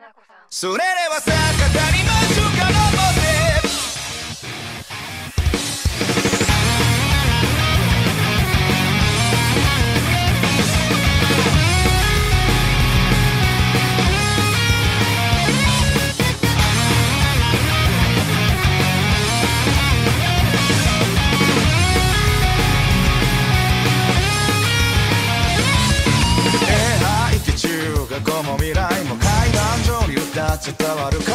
それではさ語りましょうかのもて過去も未来も階段上に歌っ伝わる影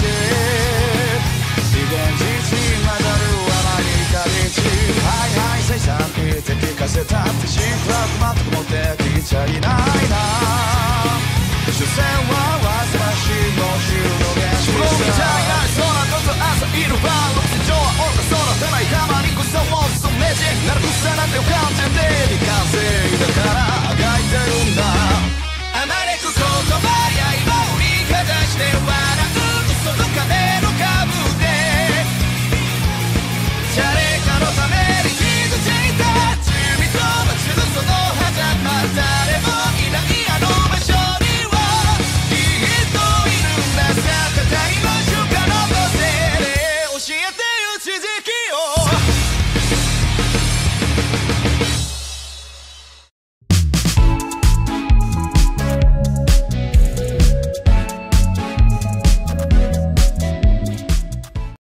自然自身混ざる甘い光地はいはい生産に手聞かせたってシンプラーク全く持ってきちゃいないな所詮はわせましの週の原始みたいな空こそ朝いる晩の地上は愚かそうな手ないたまにこそもそめじなる草なんて浮かんでんで未完成